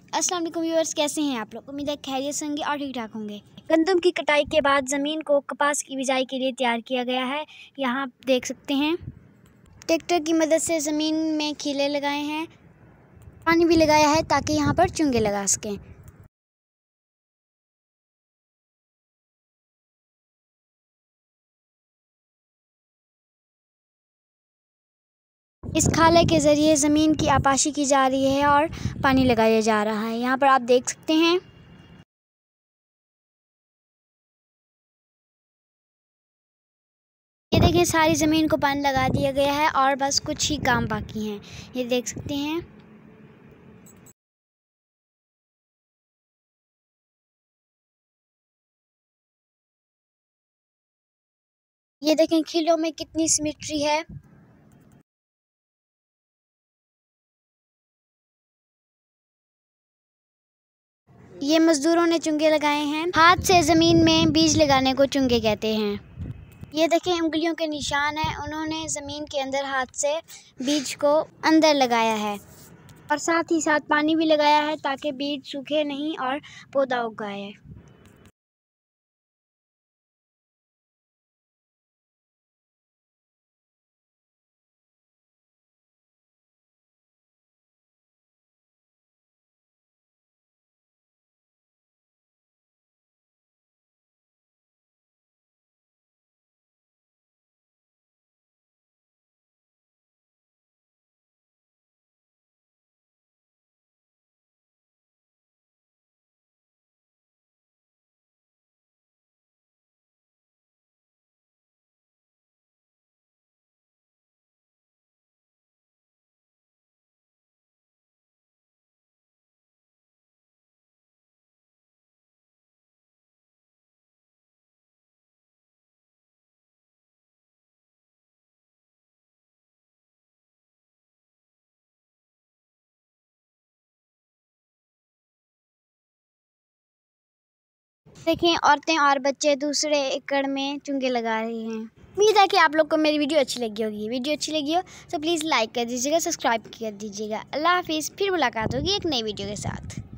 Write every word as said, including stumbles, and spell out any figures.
अस्सलाम वालेकुम व्यूअर्स, कैसे हैं आप लोग। उम्मीद है खैरियत से होंगे और ठीक ठाक होंगे। गंदम की कटाई के बाद ज़मीन को कपास की बिजाई के लिए तैयार किया गया है। यहाँ आप देख सकते हैं ट्रैक्टर की मदद से ज़मीन में खीले लगाए हैं, पानी भी लगाया है ताकि यहाँ पर चुंगे लगा सकें। इस खाले के ज़रिए ज़मीन की आपाशी की जा रही है और पानी लगाया जा रहा है। यहाँ पर आप देख सकते हैं ये देखें, सारी ज़मीन को पानी लगा दिया गया है और बस कुछ ही काम बाकी हैं। ये देख सकते हैं ये देखें खीलों में कितनी सिमेट्री है। ये मज़दूरों ने चुंगे लगाए हैं। हाथ से ज़मीन में बीज लगाने को चुंगे कहते हैं। ये देखें उंगलियों के निशान हैं, उन्होंने ज़मीन के अंदर हाथ से बीज को अंदर लगाया है और साथ ही साथ पानी भी लगाया है ताकि बीज सूखे नहीं और पौधा उगाए। देखें औरतें और बच्चे दूसरे एकड़ में चुंगे लगा रहे हैं। उम्मीद है कि आप लोग को मेरी वीडियो अच्छी लगी होगी। वीडियो अच्छी लगी हो तो प्लीज़ लाइक कर दीजिएगा, सब्सक्राइब कर दीजिएगा। अल्लाह हाफिज़। फिर मुलाकात होगी एक नई वीडियो के साथ।